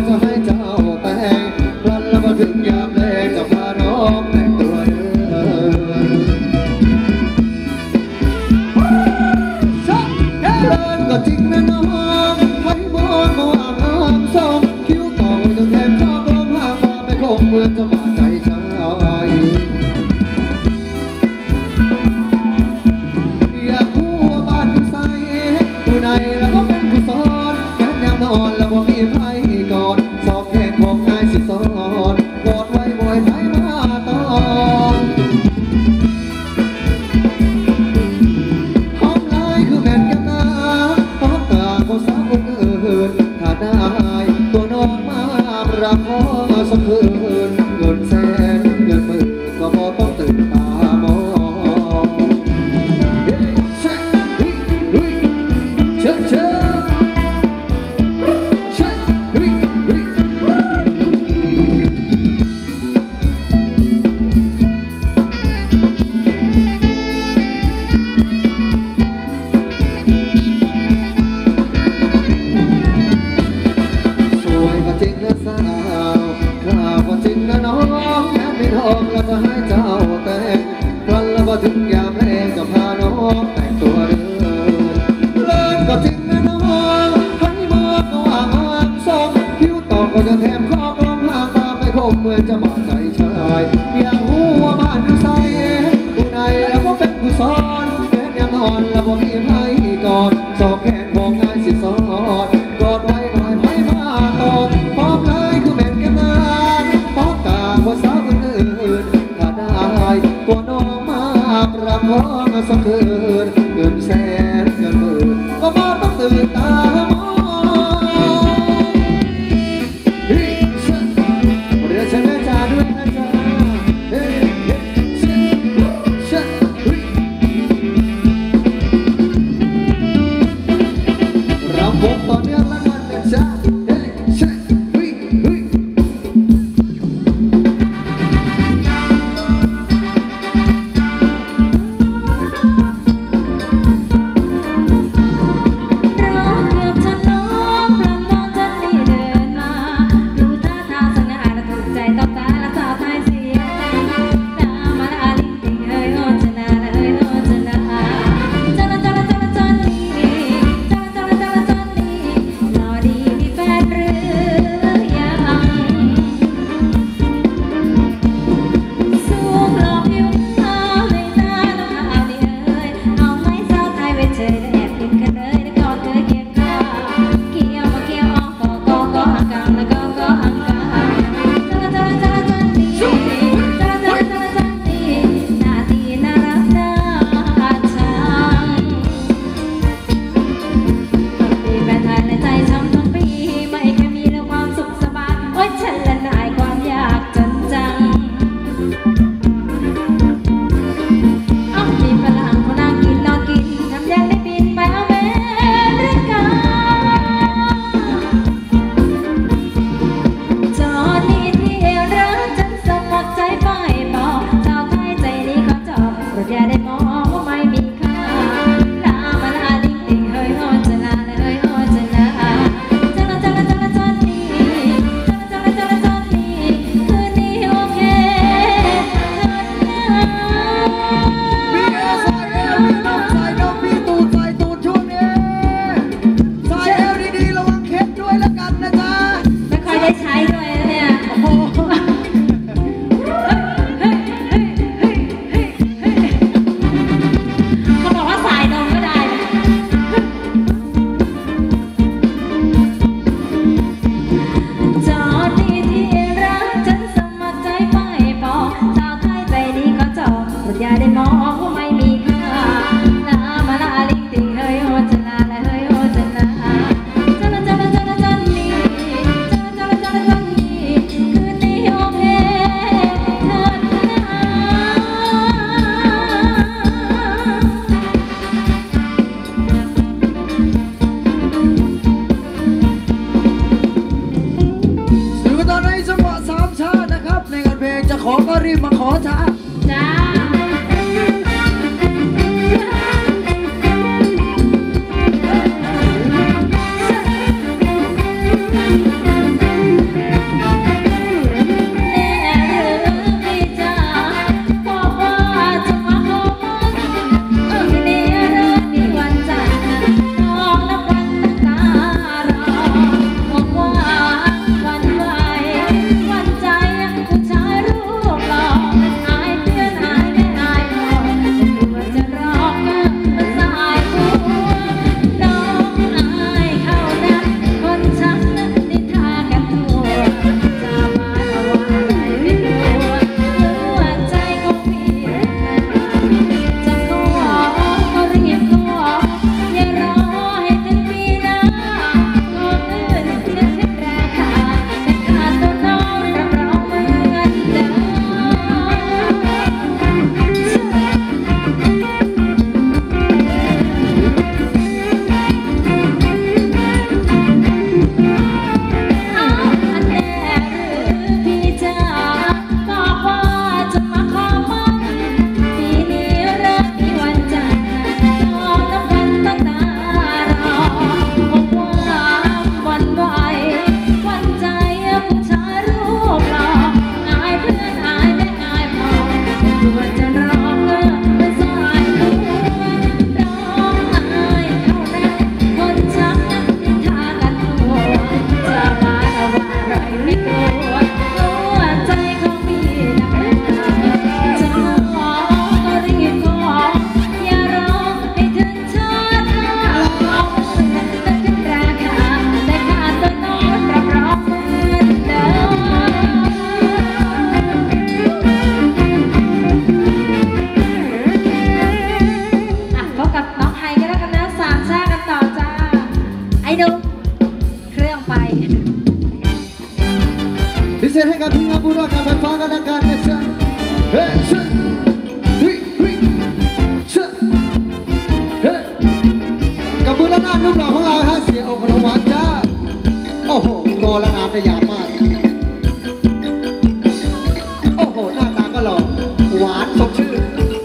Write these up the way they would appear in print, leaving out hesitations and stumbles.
จะให้เจ้าแต่งรันแล้วมาถึงยามแลงจะพาน้องแต่งตัวเดินก็จริงนะน้องไว้บนมาว่าน้ำส้มคิ้วต่อจนแทบชอบร้องห่างมาไม่คงเหมือนจะบาดใจชายอยากรู้ว่าบ้านอยู่ไสอยู่ไหนแล้วก็เป็นผู้สอนแค่ยามนอนแล้วบ่มีไผกอดสอบแค่ของนายสิสอนกอดไว้บ่อยไผมาตอนหอมลายคือแม่นกันนะหอมตาของสาวคนอื่นถ้าได้ตัวน้องมารับขอสักคืนเงินแสนเงินหมื่นก็บ่ต้องตื่นตามองเชิญเชิญเราจะให้เจ้าแต่งครั้นแล้วก็ถึงยามแลงจะพาน้องแต่งตัวเดินเลิศก็จริงนะน้องให้มองก็ว่าอ่างส้มคิ้วต่อก็จะแถมข้อกลมห่างตาไปคงเหมือนจะบาดใจชายอยากรู้ว่าบ้านอยู่ไสอยู่ไหนแล้วก็เป็นผู้สอนแค่ยามนอนแล้วก็มีไผกอดสอบแขนของนายสิสอนกอดไว้หน่อยไผมาตอบพร้อมเลยคือแม่นกันนะพร้อมตาว่าสาวตัวน้องมาประคองสักคืนเงินแสนเงินหมื่นก็บ่ต้องตื่นตามองเรียกฉันแม่จ๋าด้วยนะจ๊ะรำวงต่อเนื่องแล้วกันนะจ๊ะพิเศษให้กับพี่น้องผู้รักการไฟฟ้ากันละกันนะจ๊ะเฮ้ยเชื่อเฮ้ยเฮ้ยเชื่อเฮ้ยกับมือละนาดลูกหล่อของเราฮะเสียองค์รางวัลจ้าโอ้โหโกละนาดได้ยาวมากโอ้โหหน้าตาก็หล่อหวานสดชื่น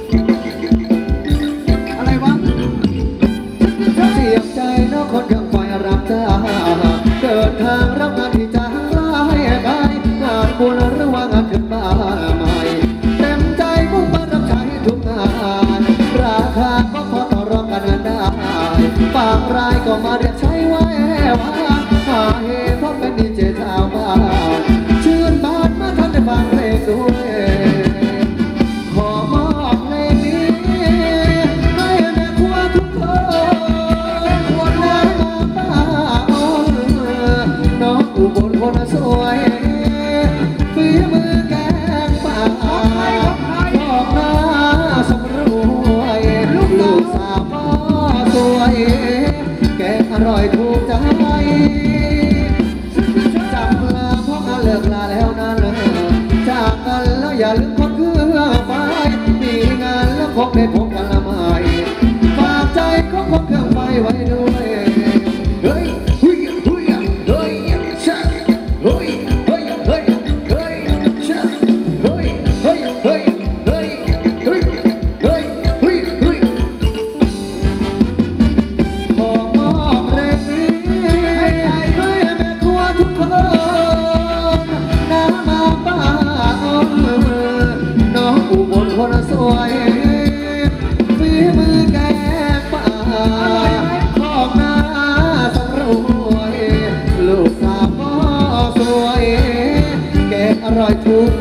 อะไรวะเสียบใจน้องคนยังคอยรับจ้าเดินทางรับงานที่จ้าให้ไปงานบุญหรือว่างานขึ้นบ้านใหม่เต็มใจมุ่งมั่นรับใช้ทุกงานราคาก็พอต่อรองกันได้บางรายก็มาเรียกใช้ไว้ว่าหาเหตุเพราะเป็นดีเจชาวบ้านชื่นบานมาทันได้ฟังเพลงด้วยขอมอบเพลงนี้ให้แม่ครัวทุกคนวันน้าป้าอ้อนน้องอุบลคนสวยฝีมือแกงป่าบอกหน้าสำรวยลูกสาวพ่อสวยแกงอร่อยถูกใจจำลาเพราะงานเลิกลาแล้วนั่นจากกันแล้วอย่าลืมคนเครื่องไฟมีงานแล้วพบได้พบกันละไม่ฝากใจของคนเครื่องไฟไว้ด้วยเฮ้ยเฮ้ยเฮ้ยเฮ้ยชะเฮ้ยเฮ้ยเฮ้ยเฮ้ยชะเฮ้ยเฮ้ยเฮ้ยเฮ้ยเฮ้ยเฮ้ยเฮ้ยเฮ้ยขอมอบเพลงนี้ให้แม่ครัวทุกคนน้ามาป้าอ้อนน้องอุบลคนสวยฝีมือแกงป่าของหน้าสำรวยลูกสาวพ่อสวยแกงอร่อยถูกใจ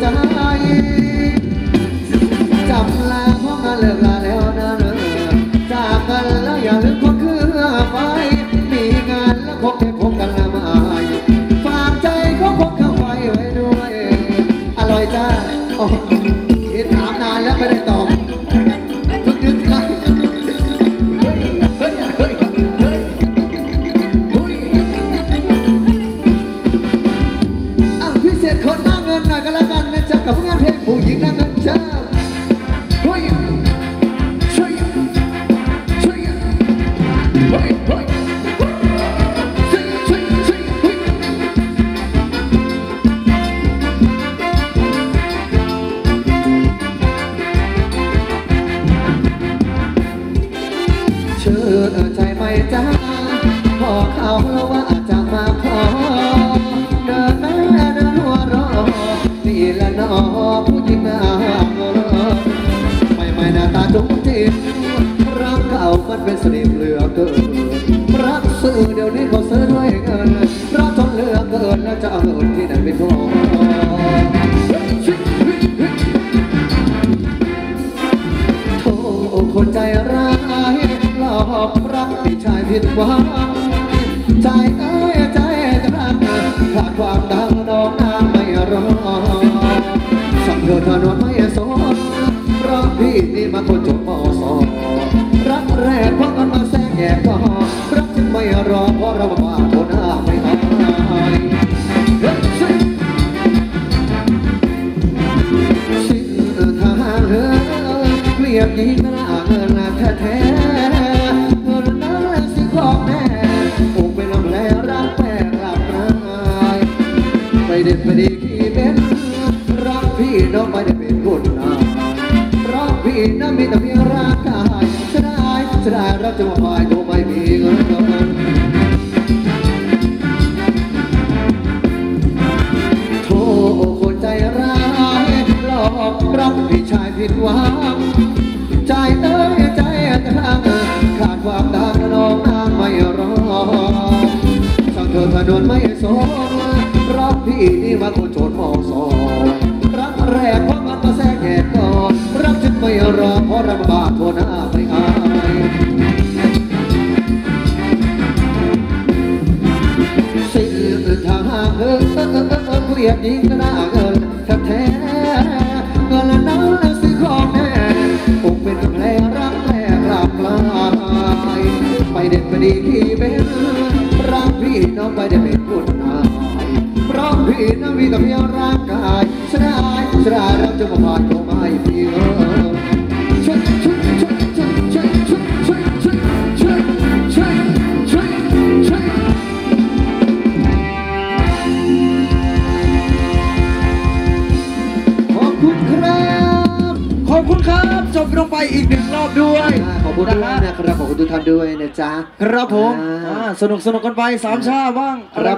จำลาเพราะงานเลิกลาแล้วนะจากกันแล้วอย่าลืมคนเครื่องไฟมีงานแล้วพบได้พบกันละไม่ฝากใจของคนเครื่องไฟไว้ด้วยอร่อยจ้าโอ้ถามนานแล้วไม่ได้ตอบทุกนึกได้เฮ้ยเฮ้ยเฮ้ยเฮ้ยเฮ้ยพิเศษคนหน้าเงินหน่อยก็แล้วกันนะจ๊ะกับงานเพลงผู้หญิงหน้าเงินจ้าเฮ้ยช่วยช่วยเฮ้ยเฮ้ยช่วยช่วยช่วยเฮ้ยเชื่อใจไหมจ้าพอเขาแล้วว่าจะมาขอเดินหน้าเดินหัวรอนี่ละน้อผู้หญิงหน้าไม่หน้าตาจุ้มจิ้มรักเก่ามันเป็นสนิมเหลือเกินรักซื้อเดี๋ยวนี้เขาซื้อด้วยเงินรักจนเหลือเกินแล้วจะเอาเงินที่ไหนไปขอโธ่คนใจร้ายหลอกรักที่ชายผิดหวังใจเอ้ยใจจะรักขาดความดังน้องนางไม่รอสั่งเธอถนนไม่สนรักพี่นี่มาคนจบมสรักแรกเพราะกันมาแทรกแย่ก็รักจึงไม่รอเพราะเราว่าคนหน้าไม่อายสิ้นทางเกลียดยิงหน้าเงินแท้ๆเงินนั้นสิของแม่คงเป็นลำแลรักแม่กลับนายไปเด็ดไปดีขี้เป็นรักพี่น้องไม่ได้เป็นคนนายรักพี่น้ำมีแต่เพียงร่างกายจะได้รักจะมาพายตัวไม่มีเงินโธ่คนใจร้ายหลอกรักพี่ชายผิดหวังใจเต้ยใจตรังขาดความดังน้องนางไม่รอช่างเธอถนนไม่สนรักพี่นี่มาคนโจรมอสอรักแรกเพราะมันมาแทรกแยกก่อนรักจึงไม่รอเพราะรักบาดทั่วหน้าไม่อายสิ้นทางเกลียดยิงหน้าเงินแท้เงินนั้นซื้อของแม่คงเป็นแผลรักแม่กลับลายไปเด็ดไปดีขี้เป็นรักพี่น้องไปได้เป็นคนนายเพราะพี่พี่นั้นมีแต่เพียงร่างกายชนะเราจะมาผ่านเข้ามาอีกทีช่วยช่วยช่วยช่วยช่วยช่วยช่วยช่วยช่วยช่วยช่วยช่วยขอบคุณครับขอบคุณครับจบลงไปอีกหนึ่งรอบด้วยขอบคุณด้วยนะครับขอบคุณทุกท่านด้วยนะจ๊ะครับผมสนุกกันไปสามชาบ้างครับ